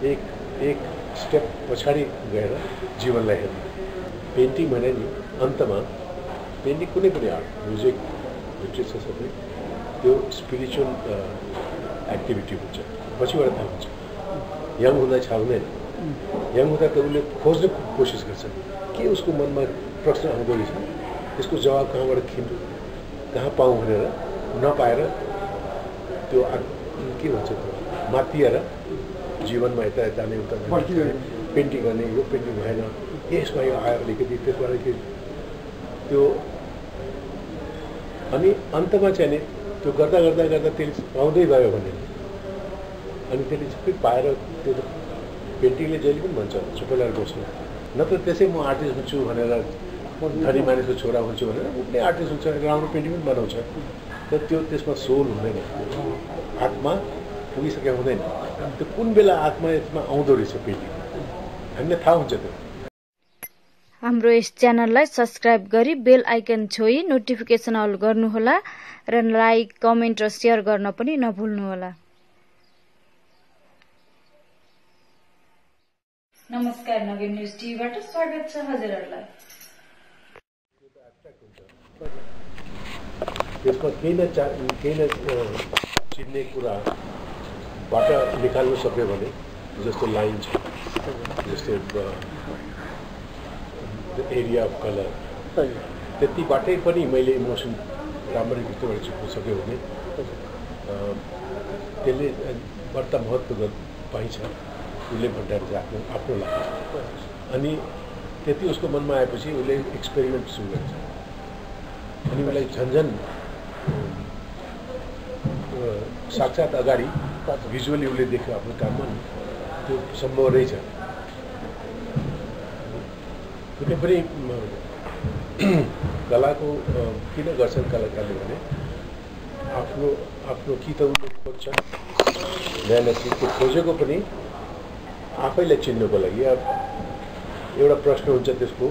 एक स्टेप पछाडि गएर जीवनलाई हेर्नु। पेन्टिङ भने नि अन्तमा पेन्टिङ कुनै पनि आर्ट, म्युजिक, लिटरेचर सबै त्यो स्पिरिचुअल एक्टिभिटी हुन्छ, पछिबाट थाहा हुन्छ। यङ हुँदा छाउँदैन, यङ हुँदा त उसले खोज्ने कोसिस गर्छ के उसको मनमा प्रश्न आउँदो रहेछ, त्यसको जवाब कहाँबाट खिच्नु, कहाँ पाऊँ भनेर नपाएर त्यो के भन्छ त्यो मातिएर जीवनमा यता जाने उता पेन्टिङ गर्ने, यो पेन्टिङ भएन, यसमा यो आयो अलिकति, त्यसबाट त्यो अनि अन्तमा चाहिँ नि त्यो गर्दा गर्दा गर्दा त्यसले पाउँदै गयो भने अनि त्यसले सबै पाएर त्यो पेन्टिङले जहिले पनि भन्छ चुप लागेर बस्नु, नत्र त्यसै म आर्टिस्ट हुन्छु भनेर धनी मानिसको छोरा हुन्छु भनेर ऊ पनि आर्टिस्ट हुन्छ, राम्रो पेन्टिङ पनि बनाउँछ, तर त्यो त्यसमा सोल हुँदैन, आत्मा पुगिसकेको हुँदैन। त्यो कुन बेला आत्मा यसमा आउँदो रहेछ पेन्टिङ हामीलाई थाहा हुन्छ। त्यो हाम्रो यस च्यानललाई सब्स्क्राइब गरी बेल आइकन छोई नोटिफिकेसन अल गर्नुहोला र लाइक, कमेन्ट र सेयर गर्न पनि नभुल्नुहोला। नमस्कार, नवीन न्यूज टिभीबाट स्वागत छ हजुरहरूलाई। त्यसमा केही न चिन्ने कुराबाट निकाल्नु सक्यो भने जस्तो लाइन छ, जस्तो एरिया अफ कलर, त्यतिबाटै पनि मैले इमोसन राम्ररी भित्रबाट छुट्न सक्यो भने त्यसले बढ्ता महत्त्व पाइन्छ उसले भन्दाखेरि चाहिँ आफ्नो लाग्छ। अनि त्यति उसको मनमा आएपछि उसले एक्सपेरिमेन्ट सुरु गर्छ अनि उसलाई झन्झन साक्षात अगाडि भिजुअली उसले देख्यो आफ्नो काममा त्यो सम्भव रहेछ। कुनै पनि कलाको किन गर्छन् कलाकारले भने आफ्नो कि त उसले खोज्छ नयाँ चिजको खोजेको पनि आफैलाई चिन्नुको लागि एउटा प्रश्न हुन्छ, त्यसको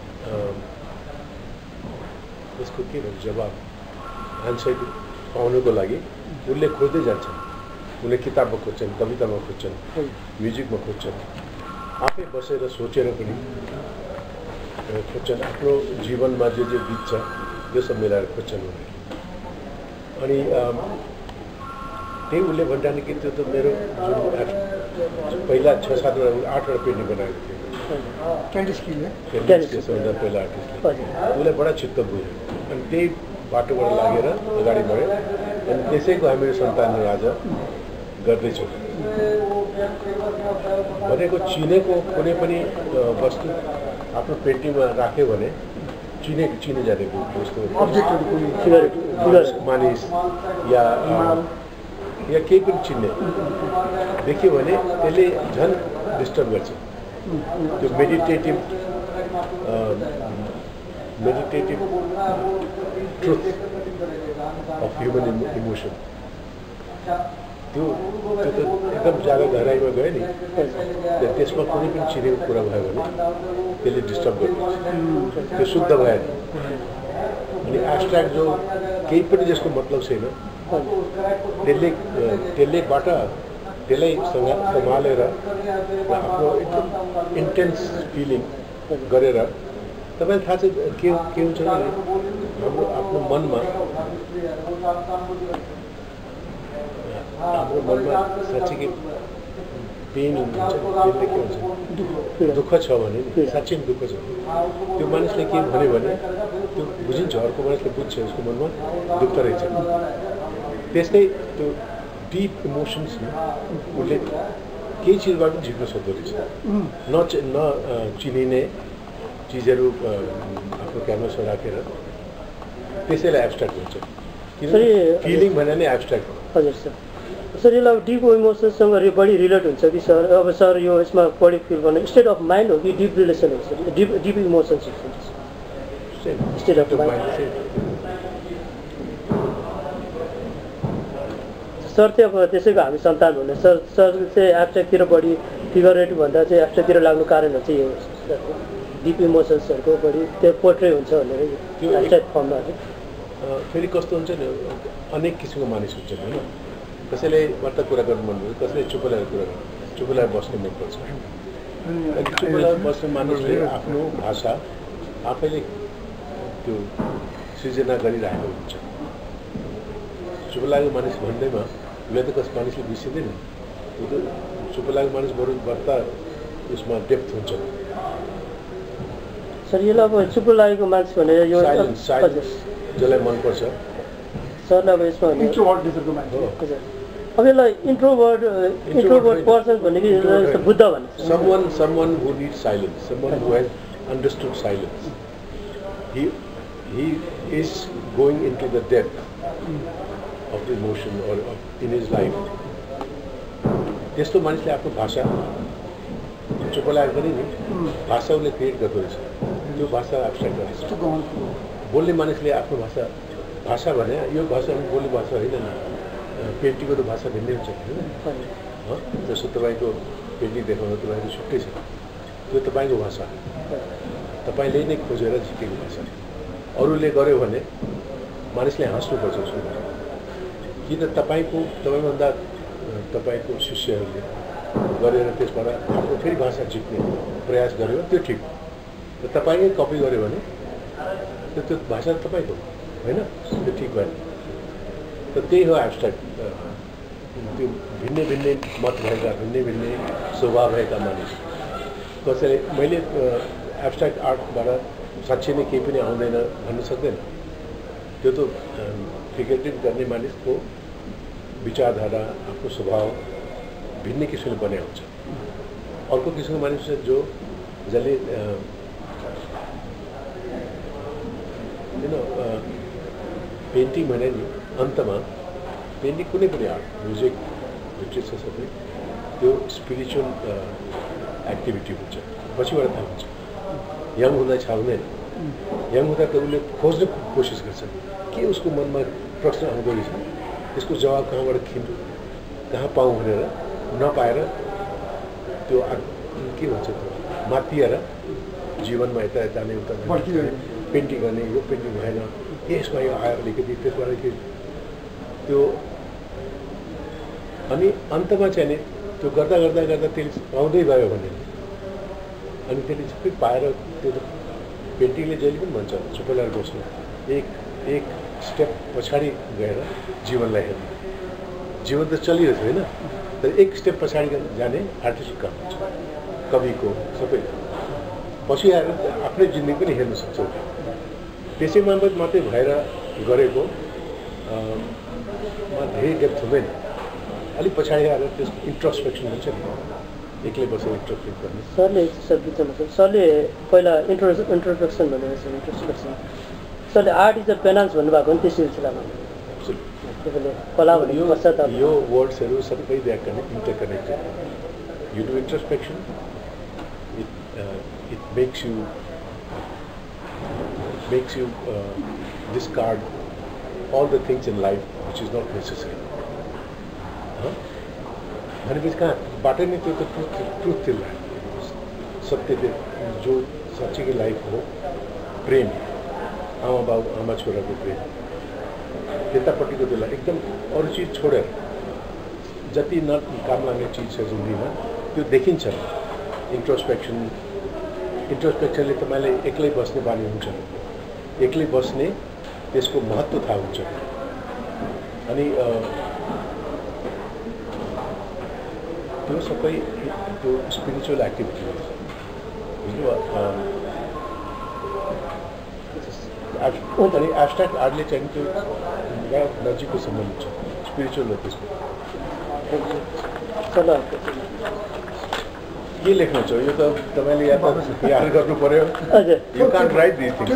के भन्छ जवाब आन्सर पाउनुको लागि उसले खोज्दै जान्छन्। उसले किताबमा खोज्छन्, कवितामा खोज्छन्, म्युजिकमा खोज्छन्, आफै बसेर सोचेर पनि खोज्छन्, आफ्नो जीवनमा जे बित्छ त्यो सब मिलाएर खोज्छन् उनीहरूले। अनि त्यही उसले भन्टाने कि त्यो त मेरो जुन पहिला 6-7 8वटा पेन्टिङ बनाएको थियो सबभन्दा पहिला आर्टिस्टले, उसलाई बडा चित्त बुझ्यो अनि त्यही बाटोबाट लागेर अगाडि बढ्यो अनि त्यसैको हामीहरू सन्तानहरू आज गर्दैछौँ। भनेको चिनेको कुनै पनि वस्तु आफ्नो पेन्टिङमा राख्यो भने चिने जानेको वस्तु मानिस या केही पनि चिन्ने देख्यो भने त्यसले झन् डिस्टर्ब गर्छ। त्यो meditative truth of human emotion त्यो त एकदम ज्यादा गहराइमा गयो नि, त्यसमा कुनै पनि चिनेको कुरा भयो भने त्यसले डिस्टर्ब गर्छ, त्यो शुद्ध भयो नि। अनि एब्स्ट्र्याक्ट जो केही पनि जसको मतलब छैन त्यसलाई सम्हालेर आफ्नो एकदम इन्टेन्स फिलिङ गरेर तपाईँलाई थाहा छ के हुन्छ भने हाम्रो मनमा साँच्चीकै पेन हुन्छ, त्यसले के हुन्छ दुःख छ भने नि साँच्चै दुःख छ त्यो मानिसले के भन्यो भने त्यो बुझिन्छ, अर्को मानिसले बुझ्छ उसको मनमा दुःख रहेछ। त्यस्तै त्यो डिप इमोसन्स उसले केही चिजबाट पनि झिक्न सक्दो रहेछ। चिनिने चिजहरू आफ्नो क्यानभसमा राखेर त्यसैलाई एब्स्ट्र्याक्ट हुन्छ, किनभने फिलिङ भने नै एब्स्ट्र्याक्ट हो। हजुर सर, सर यसलाई डिप इमोसन्ससँग बढी रिलेट हुन्छ कि सर? अब सर यो यसमा बढी फिल गर्ने स्टेट अफ माइन्ड हो कि डिप रिलेसन हो sir? Deep emotions state of mind. Sir चाहिँ अब त्यसैको हामी सन्तान हुने सर चाहिँ एब्स्ट्र्याक्टतिर बढी फिगरेटिभ भन्दा चाहिँ एब्स्ट्र्याक्टतिर लाग्नु कारणहरू चाहिँ यो डिप इमोसन्सहरूको बढी त्यो पोर्ट्रे हुन्छ भनेर एब्स्ट्र्याक्ट फर्ममा फेरि कस्तो हुन्छ नि, अनेक किसिमको मानिस हुन्छन् होइन। कसैले वार्ता कुरा गर्नु मन भयो, कसैले चुप लागेर कुरा गर्नु। चुप लागेर बस्नु मनपर्छ। चुप लागेर बस्ने मानिसले आफ्नो भाषा आफैले त्यो सृजना गरिरहेको हुन्छ। चुप लागेको मानिस भन्दैमा उसले त कस मानिसले बिर्सिँदैन। चुप लागेको मानिस बरु बढ्ता उसमा डेप्थ हुन्छ। सर यसलाई अब चुप लागेको मान्छे भनेर यो साइलेन्स जसलाई मनपर्छ सरलाई अब यसमा अब यसलाई इन्ट्रोभर्ट पर्सन भनेको बुद्ध भन्छ। someone who needs silence, someone who has understood silence. He is going into the depth of the emotion or in his life. त्यस्तो मानिसले आफ्नो भाषा चुप लागेको पनि नि भाषा उसले क्रिएट गर्दो रहेछ। त्यो भाषा एब्स्ट्र्याक्ट गरेछ। बोल्ने मानिसले आफ्नो भाषा भने यो भाषा बोल्ने भाषा होइन नि। पेन्टिङको त भाषा भिन्नै हुन्छ होइन। जस्तो तपाईँको पेन्टिङ देखाउनु तपाईँको छुट्टै छ। त्यो तपाईँको भाषा तपाईँले नै खोजेर सिकेको भाषा। अरूले गर्यो भने मानिसले हाँस्नुपर्छ उसको। किन तपाईँभन्दा तपाईँको शिष्यहरूले गरेर त्यसबाट आफ्नो फेरि भाषा जित्ने प्रयास गर्यो त्यो ठिक हो। र तपाईँले कपी गर्यो भने त्यो भाषा तपाईँको होइन, त्यो ठिक भएन। त त्यही हो एब्स्ट्र्याक्ट। त्यो भिन्नै भिन्नै मत भएका भिन्नै स्वभाव भएका मानिस कसैले मैले एब्स्ट्र्याक्ट आर्टबाट साँच्चै नै केही पनि आउँदैन भन्न सक्दैन। त्यो त फिगरेटिभ गर्ने मानिसको विचारधारा आफ्नो स्वभाव भिन्नै किसिमले बने हुन्छ। अर्को किसिमको मानिस छ जसले पेन्टिङ भने नि अन्तमा पेन्टिङ कुनै पनि आर्ट म्युजिक लिटरेचर सबै त्यो स्पिरिचुअल एक्टिभिटी हुन्छ। पछिबाट थाहा हुन्छ। यङ हुँदा छ हुँदैन। यङ हुँदा त उसले खोज्ने कोसिस गर्छ के उसको मनमा प्रश्न आउँदो रहेछ, त्यसको जवाब कहाँबाट खिच्नु कहाँ पाऊँ भनेर नपाएर त्यो के भन्छ त्यो मातिएर जीवनमा यता जाने उता पेन्टिङ गर्ने। यो पेन्टिङ भएन यसमा यो आयो अलिकति त्यसबाट के त्यो अनि अन्तमा चाहिँ नि त्यो गर्दा त्यसले आउँदै गयो भने अनि त्यसले सबै पाएर त्यो पेन्टिङले जहिले पनि भन्छ चुप लागेर बस्नु, एक स्टेप पछाडि गएर जीवनलाई हेर्नु। जीवन त चलिरहेको होइन, तर एक स्टेप पछाडि जाने आर्टिस्टको काम हुन्छ। कविको सबै पछि आएर आफ्नै जिन्दगी पनि हेर्न सक्छ। त्यसैमा मात्रै भएर गरेको धेरै डेप्थ हुँदैन। अलिक पछाडि आएर त्यसको इन्ट्रोस्पेक्सन हुन्छ नि, एक्लै बसेर इन्ट्रोस्पेक्ट गर्ने। सरले पहिला इन्ट्रोस्पेक्सन भनेको छ। इन्ट्रोस्पेक्सन सरले आर्ट इज अ पेनान्स भन्नुभएको नि त्यो सिलसिलामा कला भनेको पश्चाताप। यो वर्ड्सहरू सबै interconnected. You do introspection, it makes you discard all the things in life which is not necessary. भनेपछि कहाँबाट नै त्यो त ट्रुथ त्यसलाई सत्य जो साँच्चीको लाइफ हो। प्रेम, आमा बाबु आमा छोराको प्रेम, त्यतापट्टिको त्यसलाई एकदम अरू चिज छोडेर जति न काम लाग्ने चिज छ जिन्दगीमा त्यो देखिन्छ। इन्ट्रोस्पेक्सनले तपाईँले एक्लै बस्ने बानी हुन्छ। एक्लै बस्ने त्यसको महत्त्व थाहा हुन्छ। अनि त्यो सबै त्यो स्पिरिचुअल एक्टिभिटी हो। अनि एब्स्ट्र्याक्ट आर्टले चाहिँ त्यो नजिकको सम्बन्ध छ स्पिरिचुअल हो त्यसको। के लेख्नु छ यो त तपाईँले याद गर्नु पर्यो। You can't write this things.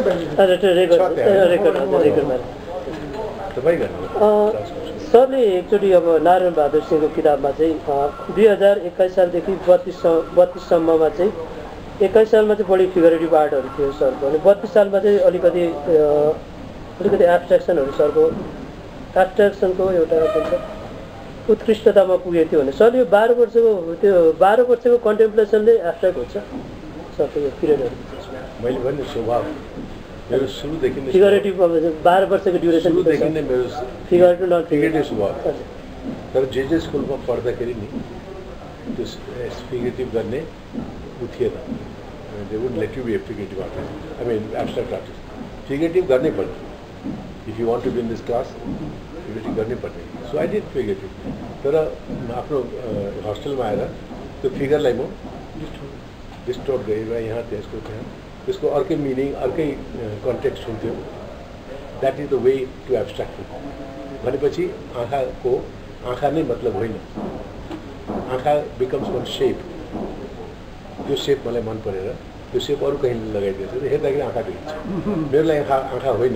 तपाईँ गर्नु। सरले एकचोटि अब नारायण बहादुर सिंहको किताबमा चाहिँ 2021 सालदेखि 32 सम्ममा चाहिँ 21 सालमा चाहिँ बढी फिगरेटिभ आर्टहरू थियो सरको। अनि 32 सालमा चाहिँ अलिकति एब्स्ट्र्याक्सनहरू सरको एब्स्ट्र्याक्सनको एउटा उत्कृष्टतामा पुगेको थियो भने सरले यो 12 वर्षको कन्टेम्प्लेसनले एब्स्ट्र्याक्ट हुन्छ सरको यो पिरियडहरू। मैले भने स्वभाव मेरो सुरुदेखि नै फिगरेटिभ 12 वर्षको ड्युरेसन सुरुदेखि नै मेरो फिगरेटिभ नन फिगरेटिभ स्वभाव। तर जे स्कुलमा पढ्दाखेरि नि त्यो फिगरेटिभ गर्ने उ थिएन they would let you be a figurative artist I mean abstract artist figurative गर्नै पर्ने if you want to be in this class figurative गर्नै पर्ने सो आई डिड फिगरेटिभ तर आफ्नो हस्टेलमा आएर त्यो फिगरलाई म डिस्टर्ब गरेर यहाँ त्यसको अर्कै मिनिङ अर्कै कन्टेक्स्ट हुन्थ्यो that is the way to abstract भनेपछि आँखा नै मतलब होइन आँखा बिकम्स वान सेप त्यो सेप मलाई मन परेर त्यो सेप अरू कहीँ लगाइदिएछ हेर्दाखेरि आँखा देखिन्छ मेरो लागि आँखा होइन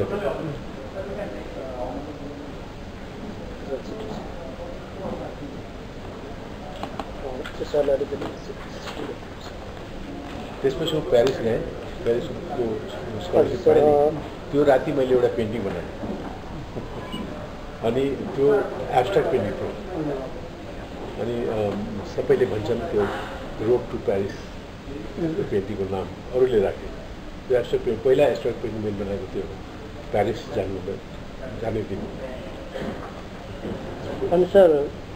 त्यसपछि म प्यारिस गएँ प्यारिसको स्कलरसिप पाएँ त्यो राति मैले एउटा पेन्टिङ बनाएँ अनि त्यो एब्स्ट्राक्ट पेन्टिङ थियो अनि सबैले भन्छन् त्यो रोड टु प्यारिस त्यो पेन्टिङको नाम अरूले राखे त्यो एब्स्ट्राक्ट पेन्टिङ पहिला एब्स्ट्राक्ट पेन्टिङ मैले बनाएको थियो प्यारिस जाने दिन अनि सर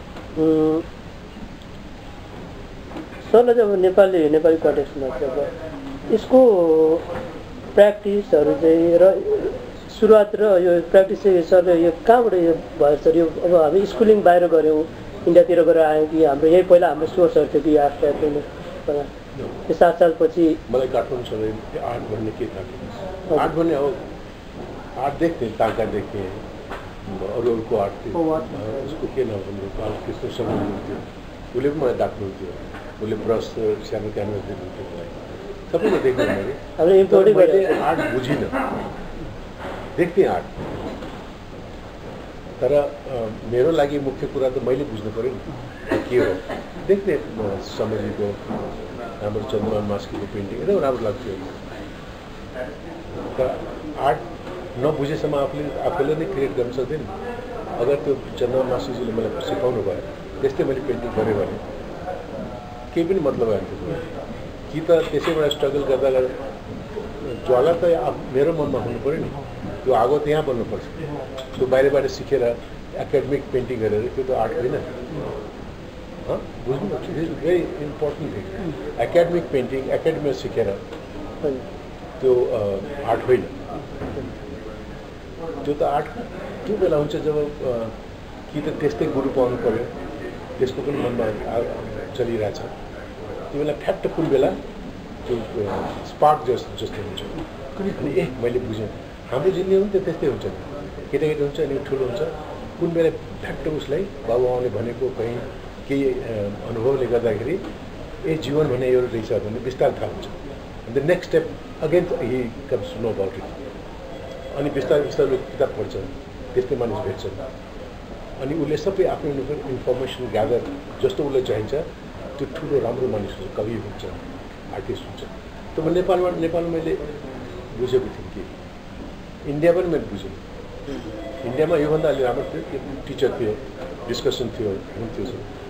सरलाई चाहिँ अब नेपाली कन्टेक्स्टमा चाहिँ अब यसको प्र्याक्टिसहरू चाहिँ र सुरुवात र यो प्र्याक्टिस चाहिँ सरले यो कहाँबाट यो भयो सर यो अब हामी स्कुलिङ बाहिर गऱ्यौँ इन्डियातिर गएर आयौँ कि हाम्रो यही पहिला हाम्रो सोर्सहरू थियो कि एब्स्ट्राक्ट त्यो 7 सालपछि मलाई काठमाडौँ सधैँ आर्ट भन्ने के थाहा आर्ट भन्ने अब आर्ट देख्थेँ ताका देख्थेँ अरूको आर्ट थियो उसको के नाम भन्नु कृष्ण शर्मा हुन्थ्यो उसले पनि मलाई डाक्नुहुन्थ्यो उसले ब्रस सानो क्यानभस दिनुहुन्थ्यो मलाई सबैले देख्नु मैले आर्ट बुझिनँ देख्थेँ आर्ट तर मेरो लागि मुख्य कुरा त मैले बुझ्नु पऱ्यो नि के हो देख्थेँ समझीको हाम्रो चन्द्रमान मास्कीको पेन्टिङ एकदम राम्रो लाग्थ्यो तर आर्ट नबुझेसम्म आफूले नै क्रिएट गर्न सक्दैन अगर त्यो चन्द्रमान मास्कीजीले मलाई सिकाउनु भयो त्यस्तै मैले पेन्टिङ गरेँ भने केही पनि मतलब आएन त्यसमा कि त त्यसैबाट स्ट्रगल गर्दा ज्वाला त मेरो मनमा हुनु पऱ्यो नि त्यो आगो त्यहाँ बन्नुपर्छ त्यो बाहिरबाट सिकेर एकाडेमिक पेन्टिङ गरेर त्यो त आर्ट होइन बुझ्नु it is very important thing academic painting एकाडेमीमा सिकेर त्यो आर्ट होइन त्यो त आर्ट त्यो बेला हुन्छ जब कि त त्यस्तै गुरु पाउनु पऱ्यो त्यसको पनि मनमा चलिरहेछ त्यो बेला ठ्याक्क कुन बेला त्यो स्पार्क जस्तो हुन्छ अनि मैले बुझेँ हाम्रो जिन्दगी पनि त त्यस्तै हुन्छ केटाकेटी हुन्छ अनि ठुलो हुन्छ कुन बेला ठ्याक्क उसलाई बाबुआमाले भनेको कहीँ केही अनुभवले गर्दाखेरि ए जीवन भने यो रहेछ भने बिस्तारै थाहा हुन्छ अन्त next step again he comes to know about it अनि बिस्तारै बिस्तारै किताब पढ्छ त्यस्तै मानिस भेट्छन् अनि उसले सबै आफ्नो इन्फर्मेसन ग्यादर जस्तो उसलाई चाहिन्छ त्यो ठुलो राम्रो मानिस हुन्छ कवि हुन्छ आर्टिस्ट हुन्छ त्यो नेपालमा मैले बुझेको थिएँ कि इन्डिया पनि मैले बुझेँ इन्डियामा योभन्दा अलि राम्रो थियो टिचर थियो डिस्कसन थियो हुन्थ्यो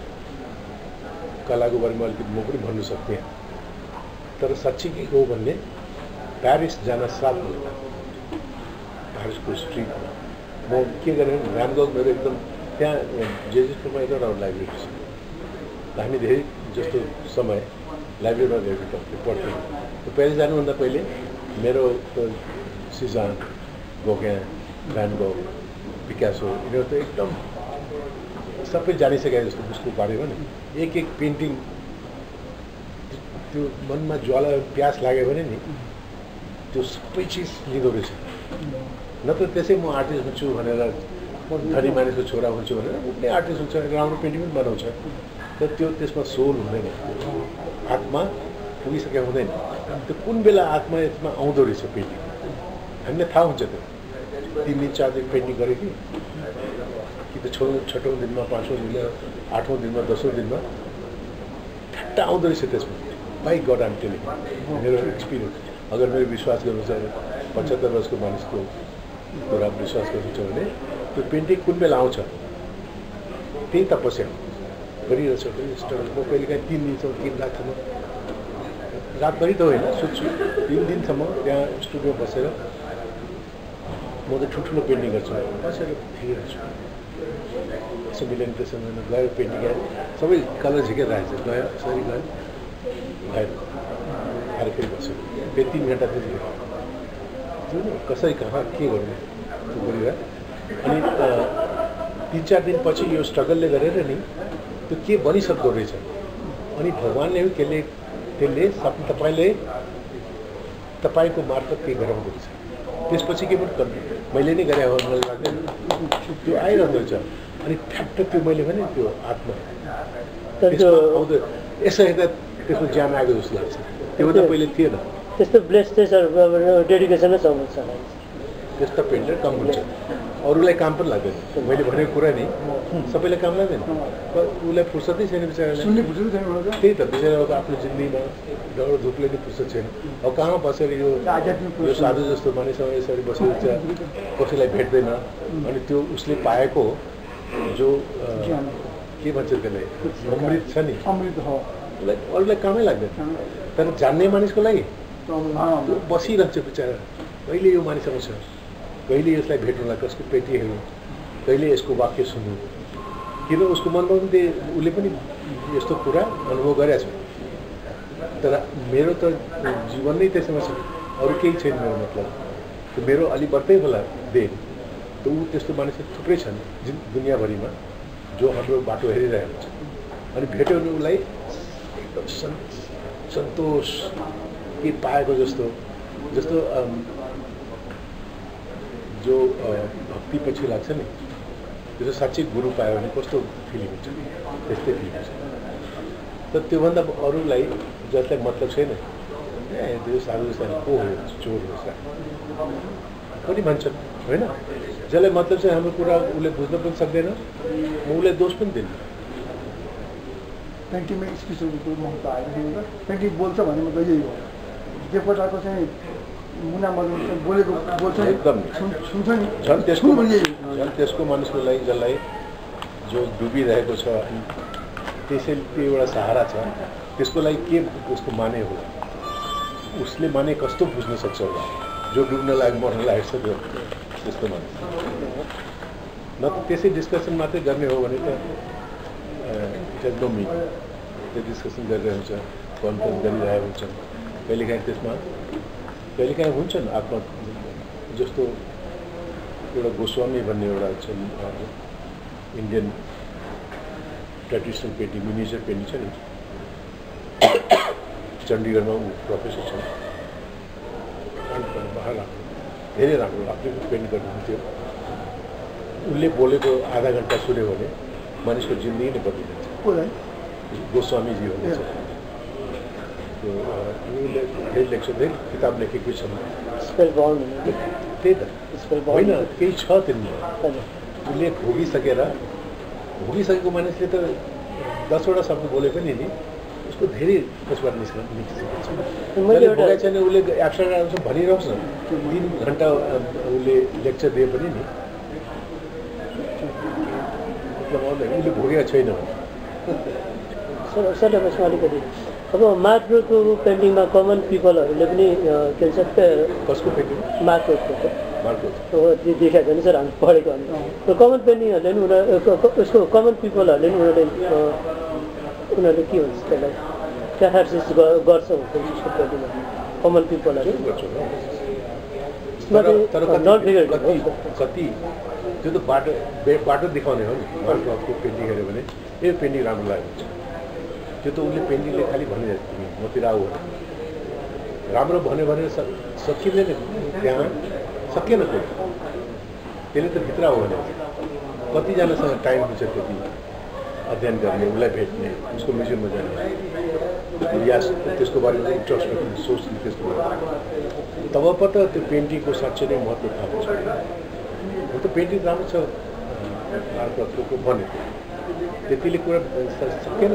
कलाको बारेमा अलिकति म पनि भन्नु सक्थेँ तर साँच्चै के हो भन्ने प्यारिस जान साथ प्यारिसको स्ट्रिटमा म के गरेँ रामगाउँ मेरो एकदम त्यहाँ जेजेसकोमा एकदम राम्रो लाइब्रेरी छ हामी धेरै जस्तो समय लाइब्रेरीमा गएर पढ्थ्यौँ त्यो प्यारिस जानुभन्दा पहिले मेरो सिजान गोग्याँ भ्यानगो पिकासो यिनीहरू त एकदम सबै जानिसके जस्तो उसको बारेमा नि एक पेन्टिङ त्यो मनमा ज्वाला प्यास लाग्यो भने नि त्यो सबै चिज लिँदो रहेछ नत्र त्यसै म आर्टिस्ट हुन्छु भनेर म धनी मानिसको छोरा हुन्छु भनेर ऊ पनि आर्टिस्ट हुन्छ राम्रो पेन्टिङ पनि बनाउँछ तर त्यो त्यसमा सोल हुँदैन आत्मा पुगिसकेको हुँदैन त्यो कुन बेला आत्मा यसमा आउँदो रहेछ पेन्टिङ हामीलाई थाहा हुन्छ त्यो 3 दिन 4 दिन पेन्टिङ गरेँ कि त छठौँ दिनमा 5औँ दिनमा 8औँ दिनमा 10औँ दिनमा ठट्ट आउँदो रहेछ त्यसमा बाई गड आम टेलिङ मेरो एक्सपिरियन्स अगर मेरो विश्वास गर्नु छ 75 वर्षको मानिसको कुरा विश्वास गर्नु छ भने त्यो पेन्टिङ कुन बेला आउँछ त्यही तपस्या गरिरहेछ स्ट्रगल म कहिलेकाहीँ 3 दिनसम्म 3 रातसम्म रातभरि त होइन सुत्छु 3 दिनसम्म त्यहाँ स्टुडियोमा बसेर म त ठुल्ठुलो पेन्टिङ गर्छु बसेर हेरिरहेको छु भाषा मिलेन त्यसमा गयो पेन्टिङ गयो सबै कलर झिकेर राखेको छ गयो यसरी गयो भएर आएर फेरि बस्यो फेरि 3 घन्टा फेरि कसरी कहाँ के गर्ने त्यो गरिरह अनि 3-4 दिनपछि यो स्ट्रगलले गरेर नि त्यो के बनिसक्दो रहेछ अनि भगवान्ले त्यसले तपाईँको मार्फत के गराउँदो रहेछ त्यसपछि के पनि गर्नु मैले नै गरे हो मलाई लाग्दैन त्यो आइरहँदो रहेछ अनि ठ्याक्क त्यो मैले भने त्यो आत्मा आउँदो यसो हेर्दा त्यसको ज्यान आएको जस्तो लाग्छ त्योभन्दा पहिले थिएन त्यस्तो ब्लेस चाहिँ सर डेडिकेसनै छ त्यस्तो पेन्टर कम हुन्छ अरूलाई काम पनि लाग्दैन मैले भनेको कुरा नि सबैलाई काम लाग्दैन उसलाई फुर्सदै छैन बिचरालाई त्यही त बिचराको आफ्नो जिन्दगीमा डर धुपले नि फुर्सद छैन अब कहाँ बसेर यो साधु जस्तो मानिससँग यसरी बसेर कसैलाई भेट्दैन अनि त्यो उसले पाएको जो के भन्छ त्यसलाई अमृत छ नि उसलाई अरूलाई कामै लाग्दैन तर जान्ने मानिसको लागि बसिरहन्छ बिचरा कहिले यो मानिससँग छ कहिले यसलाई भेट्नुलाई कसको पेटी हेर्नु कहिले यसको वाक्य सुन्नु किन उसको मनमा पनि उसले पनि यस्तो कुरा अनुभव गरेको छ तर मेरो त जीवन नै त्यसमा छ अरू केही छैन मेरो मतलब त्यो मेरो अलि बढ्दै होला देन त ऊ त्यस्तो मानिसहरू थुप्रै छन् दुनियाँभरिमा जो हाम्रो बाटो हेरिरहेको छ अनि भेट्यो भने उसलाई एकदम सन्तोष के पाएको जस्तो जो भक्ति पछि लाग्छ नि त्यो साँच्चै गुरु पायो भने कस्तो फिलिङ हुन्छ त्यस्तै फिलिङ हुन्छ तर त्योभन्दा अरूलाई जसलाई मतलब छैन त्यो साधु जस्तै को हो चोर हो पनि भन्छन् होइन जसलाई मतलब चाहिँ हाम्रो कुरा उसले बुझ्न पनि सक्दैन म उसलाई दोष पनि दिन्छु पेन्टिङमा स्पेसल महत्त्व आइरहेको पेन्टिङ बोल्छ भने मतलब यही हो जे प्रकारको चाहिँ मुना मदन बोलेको बोल्छ एकदम सुन्छ नि झन् त्यसको मानिसको लागि जसलाई जो डुबिरहेको छ अनि त्यसैले त्यो एउटा सहारा छ त्यसको लागि के उसको माने होला उसले माने कस्तो बुझ्न सक्छ होला जो डुब्न लागि मर्न लागेको छ त्यो त्यस्तो मानिस न त्यसै डिस्कसन मात्रै गर्ने हो भने त एकदम त्यो डिस्कसन गरिरहेको हुन्छ कन्फरेन्स गरिरहेको हुन्छ कहिलेकाहीँ हुन्छन् आत्मा जस्तो एउटा गोस्वामी भन्ने एउटा छ Indian traditional painting miniature painting छ नि चण्डीगढमा ऊ प्रोफेसर छ बाह्र धेरै राम्रो आफूले पेन्ट गर्नुहुन्थ्यो उसले बोलेको आधा घन्टा सुन्यो भने मानिसको जिन्दगी नै बदलिन्छ गोस्वामीजी हुनुहुन्छ उसले धेरै लेख्छ धेरै किताब लेखेकै छ त्यही त होइन केही छ तिनीमा उसले भोगिसकेको मानिसले त 10वटा शब्द बोले पनि नि उसको धेरै त्यसबाट निस्किन्छ जसले भोगेको छैन उसले एब्सट्र्याक्ट आउँछ भनिरहोस् न 3 घन्टा उसले लेक्चर दिए पनि नि उसले भोगेको छैन सर अलिकति अब मार्कको पेन्टिङमा कमन पिपलहरूले पनि के भन्छ कसको पेन्टिङ मार्कको देखाएको छ नि सर हामी पढेको हामी कमन पेन्टिङहरूले पनि उसको कमन पिपलहरूले पनि उनीहरूले के भन्छ त्यसलाई क्याथार्सिस गर्छ उसको पेन्टिङमा कमन पिपलहरू कति त्यो त बाटो देखाउने हो नि मार्कको पेन्टिङ हेऱ्यो भने यो पेन्टिङ राम्रो लागेको छ त्यो त उसले पेन्टिङले खालि भनिरहेको तिमी मतिर आऊ राम्रो भन्यो भने सकिँदैन त्यहाँ सकिएन कोही त्यसले त भित्र आऊ भने कतिजनासँग टाइम हुन्छ त्यति अध्ययन गर्ने उसलाई भेट्ने उसको म्युजियममा जाने या त्यसको बारेमा इन्ट्रेस्ट राख्ने सोच्ने त्यसको बारेमा तब पो त त्यो पेन्टिङको साँच्चै नै महत्त्व थाहा हुन्छ हो त पेन्टिङ राम्रो छ मार्कको भन्यो त्यतिले कुरा सकेन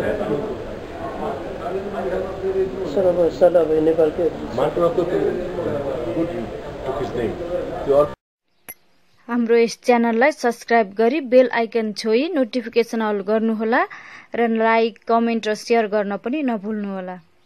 सर अब नेपालको मार्कको गुड टुकिस नै त्यो हाम्रो यस च्यानललाई सब्स्क्राइब गरी बेल आइकन छोई नोटिफिकेसन अल गर्नुहोला र लाइक कमेन्ट र सेयर गर्न पनि नभुल्नुहोला।